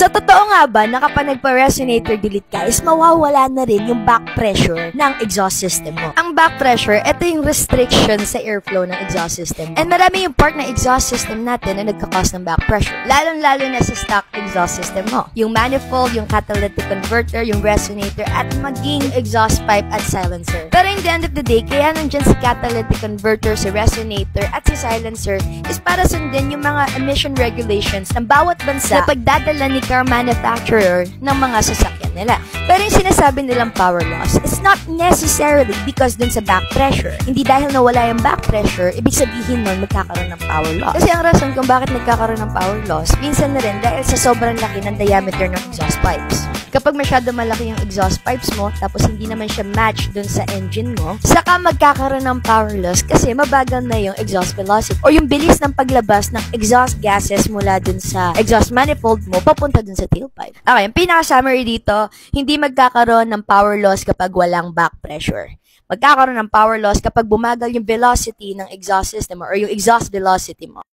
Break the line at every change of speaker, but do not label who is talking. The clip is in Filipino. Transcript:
So, totoo nga ba na kapag nagpa-resonator delete ka is mawawala na rin yung back pressure ng exhaust system mo? Ang back pressure, ito yung restriction sa airflow ng exhaust system. And marami yung part ng exhaust system natin na nagkakause ng back pressure. Lalong-lalo na sa stock exhaust system mo. Yung manifold, yung catalytic converter, yung resonator, at maging exhaust pipe at silencer. Pero in the end of the day, kaya nandyan si catalytic converter, si resonator, at si silencer is para sundin yung mga emission regulations ng bawat bansa na pagdadala ni car manufacturer ng mga sasakyan nila. Pero yung sinasabi nilang power loss, it's not necessarily because dun sa back pressure. Hindi dahil nawala yung back pressure, ibig sabihin nun magkakaroon ng power loss. Kasi ang rason kung bakit nagkakaroon ng power loss, minsan na rin dahil sa sobrang laki ng diameter ng exhaust pipes. Kapag masyado malaki yung exhaust pipes mo, tapos hindi naman siya match dun sa engine mo, saka magkakaroon ng power loss kasi mabagal na yung exhaust velocity o yung bilis ng paglabas ng exhaust gases mula dun sa exhaust manifold mo papunta dun sa tailpipe. Okay, ang pinaka-summary dito, hindi magkakaroon ng power loss kapag walang back pressure. Magkakaroon ng power loss kapag bumagal yung velocity ng exhaust system or yung exhaust velocity mo.